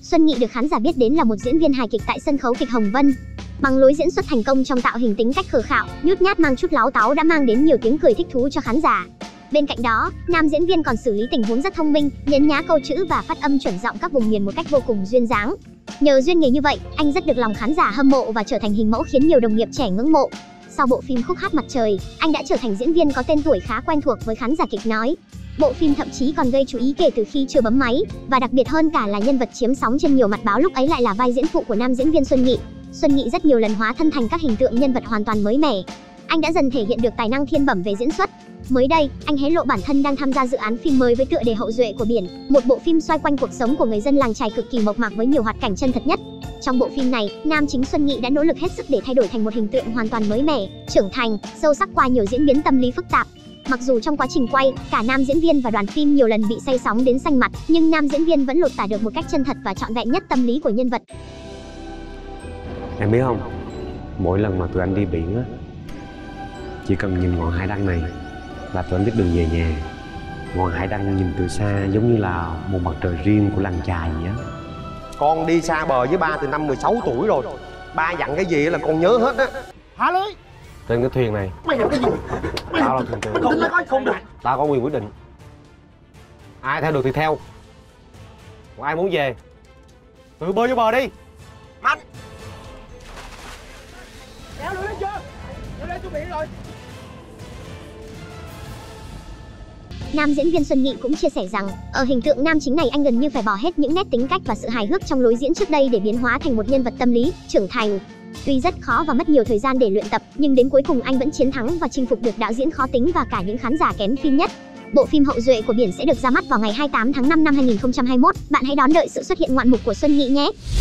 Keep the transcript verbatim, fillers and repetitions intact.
Xuân Nghị được khán giả biết đến là một diễn viên hài kịch tại sân khấu kịch Hồng Vân. Bằng lối diễn xuất thành công trong tạo hình tính cách khờ khạo, nhút nhát mang chút láo táo đã mang đến nhiều tiếng cười thích thú cho khán giả. Bên cạnh đó, nam diễn viên còn xử lý tình huống rất thông minh, nhấn nhá câu chữ và phát âm chuẩn giọng các vùng miền một cách vô cùng duyên dáng. Nhờ duyên nghề như vậy, anh rất được lòng khán giả hâm mộ và trở thành hình mẫu khiến nhiều đồng nghiệp trẻ ngưỡng mộ. Sau bộ phim Khúc Hát Mặt Trời, anh đã trở thành diễn viên có tên tuổi khá quen thuộc với khán giả kịch nói. Bộ phim thậm chí còn gây chú ý kể từ khi chưa bấm máy, và đặc biệt hơn cả là nhân vật chiếm sóng trên nhiều mặt báo lúc ấy lại là vai diễn phụ của nam diễn viên Xuân Nghị. Xuân Nghị rất nhiều lần hóa thân thành các hình tượng nhân vật hoàn toàn mới mẻ. Anh đã dần thể hiện được tài năng thiên bẩm về diễn xuất. Mới đây, anh hé lộ bản thân đang tham gia dự án phim mới với tựa đề Hậu duệ của biển, một bộ phim xoay quanh cuộc sống của người dân làng chài cực kỳ mộc mạc với nhiều hoạt cảnh chân thật nhất. Trong bộ phim này, nam chính Xuân Nghị đã nỗ lực hết sức để thay đổi thành một hình tượng hoàn toàn mới mẻ, trưởng thành, sâu sắc qua nhiều diễn biến tâm lý phức tạp. Mặc dù trong quá trình quay, cả nam diễn viên và đoàn phim nhiều lần bị say sóng đến xanh mặt, nhưng nam diễn viên vẫn lột tả được một cách chân thật và trọn vẹn nhất tâm lý của nhân vật. Em biết không, mỗi lần mà tụi anh đi biển á, chỉ cần nhìn ngọn hải đăng này là tụi anh biết đường về nhà. Ngọn hải đăng nhìn từ xa giống như là một mặt trời riêng của làng chài vậy á. Con đi xa bờ với ba từ năm mười sáu tuổi rồi. Ba dặn cái gì là con nhớ hết á. Thả lưới. Trên cái thuyền này, Mày làm cái gì? Mày tao là thuyền trưởng. không nói không được. Tao có quyền quyết định. Ai theo được thì theo, còn ai muốn về tự bơi vô bờ đi. Mạnh. Kéo lưới lên chưa? Lưới lên chuẩn bị rồi. Nam diễn viên Xuân Nghị cũng chia sẻ rằng, ở hình tượng nam chính này anh gần như phải bỏ hết những nét tính cách và sự hài hước trong lối diễn trước đây để biến hóa thành một nhân vật tâm lý, trưởng thành. Tuy rất khó và mất nhiều thời gian để luyện tập, nhưng đến cuối cùng anh vẫn chiến thắng và chinh phục được đạo diễn khó tính và cả những khán giả kén phim nhất. Bộ phim Hậu duệ của biển sẽ được ra mắt vào ngày hai mươi tám tháng năm năm hai nghìn không trăm hai mươi mốt. Bạn hãy đón đợi sự xuất hiện ngoạn mục của Xuân Nghị nhé.